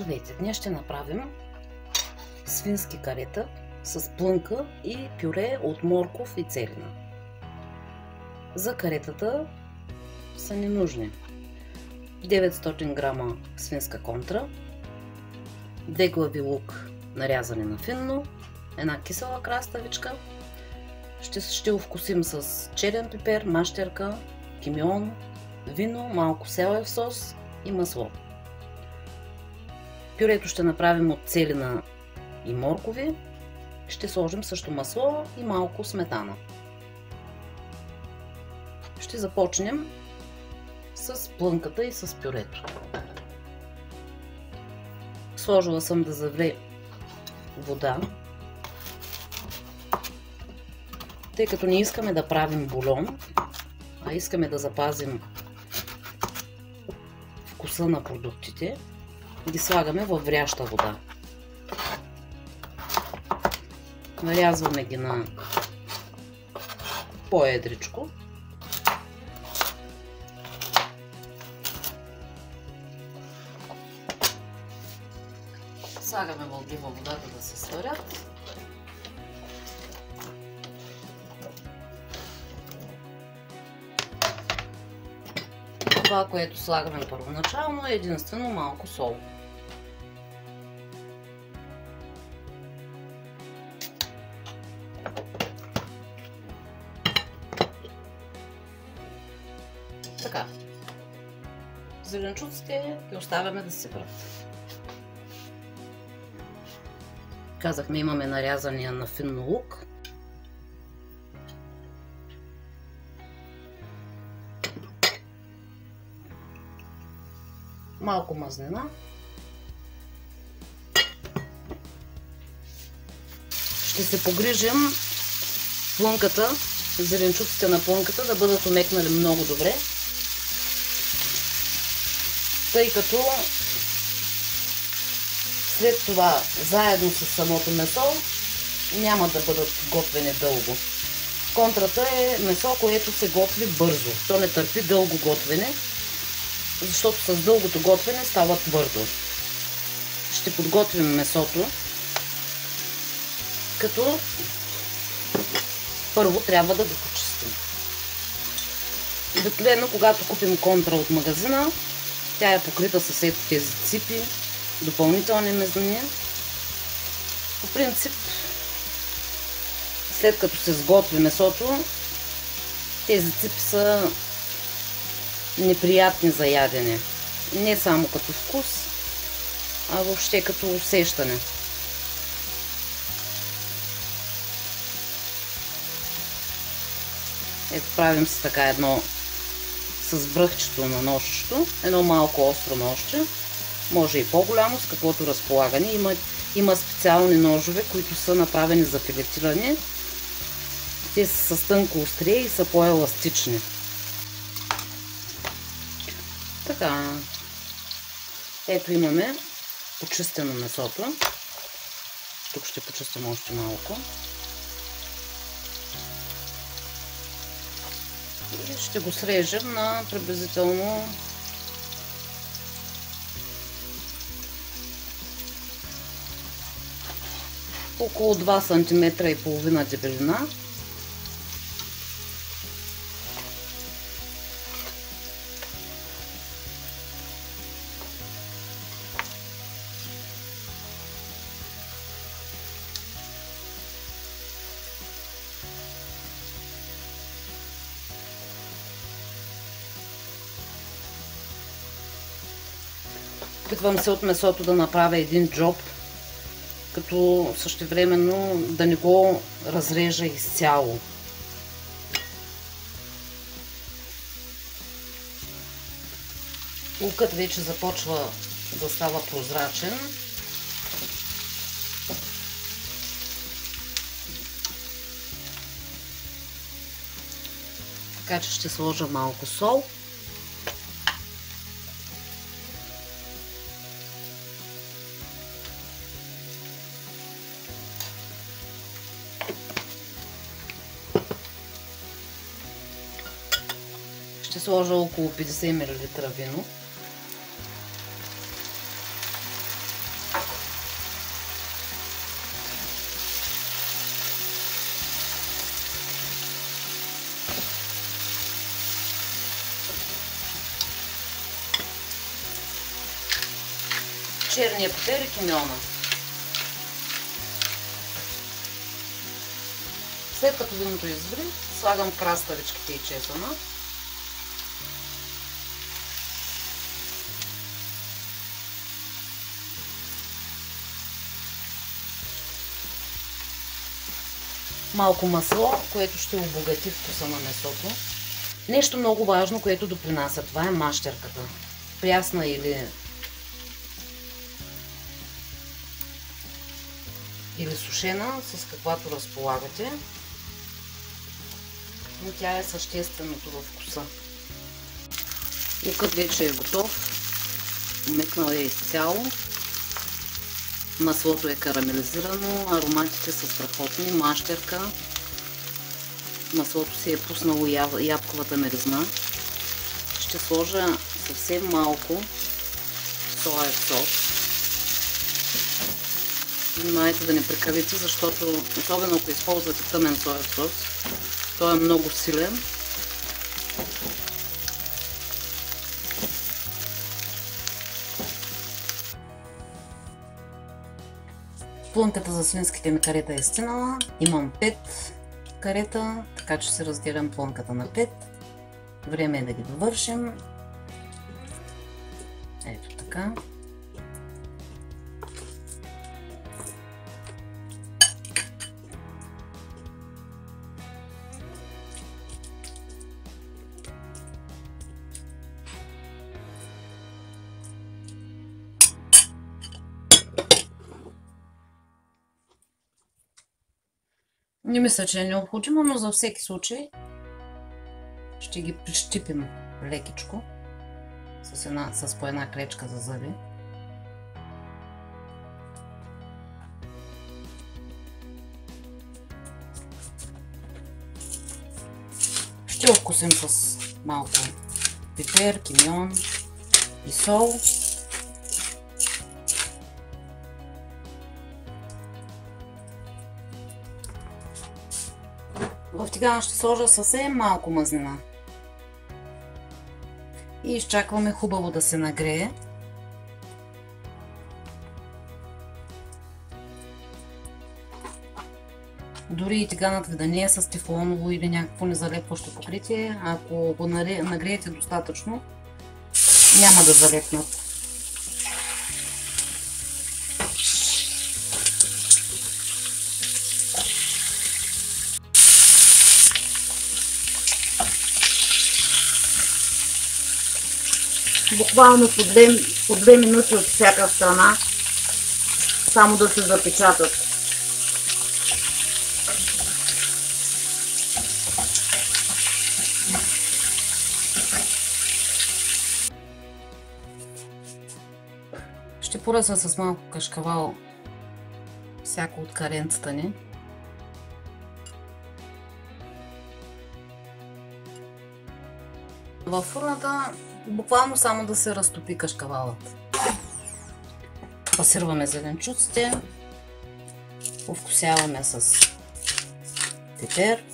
Здравейте! Днес ще направим свински карета с плънка и пюре от морков и целина. За каретата са ни нужни 900 грама свинска контра, 2 глави лук нарязани на финно, една кисела краставичка. Ще овкусим с черен пипер, мащерка, кимион, вино, малко соев сос и масло. Пюрето ще направим от целина и моркови. Ще сложим също масло и малко сметана. Ще започнем с плънката и с пюрето. Сложила съм да завре вода, тъй като не искаме да правим бульон, а искаме да запазим вкуса на продуктите. Ги слагаме във вряща вода. Нарязваме ги на по-едричко. Слагаме вълги във водата да се сварят. Това, което слагаме първоначално, е единствено малко сол. Така. Зеленчуците ги оставяме да се врат. Казахме, имаме нарязания на финно лук. Малко мазнина. Ще се погрижим плънката, зеленчуците на плънката да бъдат омекнали много добре, тъй като след това заедно с самото месо няма да бъдат готвени дълго. Контрата е месо, което се готви бързо. То не търпи дълго готвене, защото с дългото готвене става твърдо. Ще подготвим месото, като първо трябва да го почистим. Обикновено, когато купим контра от магазина, тя е покрита с ето тези ципи, допълнителни мезония. По принцип, след като се сготви месото, тези ципи са неприятни за ядене. Не само като вкус, а въобще като усещане. Ето, правим си така едно с бръхчето на ножчето, едно малко остро ножче, може и по-голямо, с каквото разполагане. Има специални ножове, които са направени за филетиране. Те са с тънко острие и са по-еластични. Така, ето имаме почистено месото. Тук ще почистим още малко. И ще го срежем на приблизително около 2,5 см дебелина. Опитвам се от месото да направя един джоб, като същевременно да не го разрежа изцяло. Лукът вече започва да става прозрачен. Така че ще сложа малко сол. Ще сложа около 50 мл вино. черния пипер и кимиона. След като виното изври, слагам краставичките и чесъна. Малко масло, което ще обогати вкуса на месото. Нещо много важно, което допринася, това е мащерката. Прясна или сушена, с каквато разполагате. Но тя е същественото във вкуса. Лукът вече е готов. Умекнал е изцяло. Маслото е карамелизирано, ароматите са страхотни, мащерка. Маслото си е пуснало ябковата миризма. Ще сложа съвсем малко соев сос. Внимайте да не прекалите, защото особено ако използвате тъмен соев сос, той е много силен. Плънката за свинските ми карета е стинала. Имам 5 карета, така че се разделям плънката на 5. Време е да ги довършим. Ето така. Не мисля, че е необходимо, но за всеки случай ще ги прищипим лекичко с по една клечка за зъби. Ще окусим с малко пипер, кимион и сол. В тигана ще сложа съвсем малко мазнина. И изчакваме хубаво да се нагрее. Дори и тиганът ви да не е с тефлоново или някакво незалепващо покритие, ако го нагреете достатъчно, няма да залепнат. Буквално по 2 минути от всяка страна, само да се запечатат. Ще поръсва с малко кашкавал всяко от каренцата ни. Във фурната буквално само да се разтопи кашкавалът. Пасирваме зеленчуците, овкусяваме с пипер,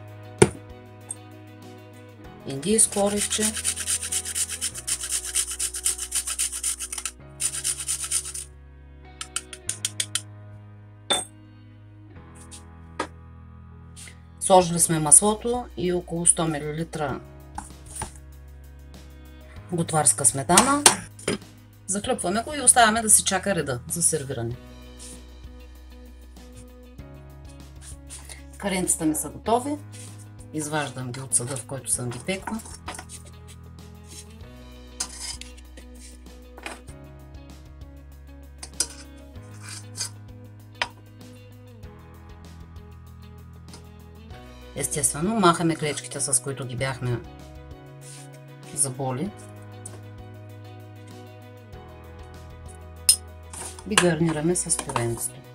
индийско орешче, сложили сме маслото и около 100 мл готварска сметана. Захлъпваме го и оставяме да си чака реда за сервиране. Каренцата ми са готови. Изваждам ги от съда, в който съм ги пекла. Естествено, махаме клечките, с които ги бяхме заболи. И гарнираме с пюренцето.